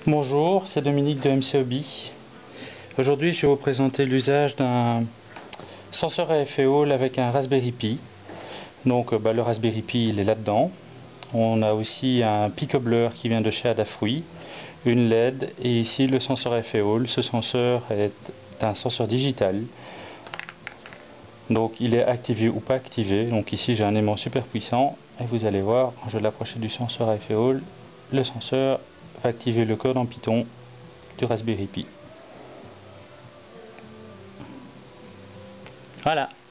Bonjour, c'est Dominique de MC Hobby. Aujourd'hui, je vais vous présenter l'usage d'un senseur à effet Hall avec un Raspberry Pi. Donc, le Raspberry Pi, il est là-dedans. On a aussi un picobler qui vient de chez Adafruit, une LED et ici le senseur à effet Hall. Ce senseur est un senseur digital. Donc, il est activé ou pas activé. Donc ici, j'ai un aimant super puissant et vous allez voir, quand je vais l'approcher du senseur à effet Hall, le senseur va activer le code en Python du Raspberry Pi. Voilà.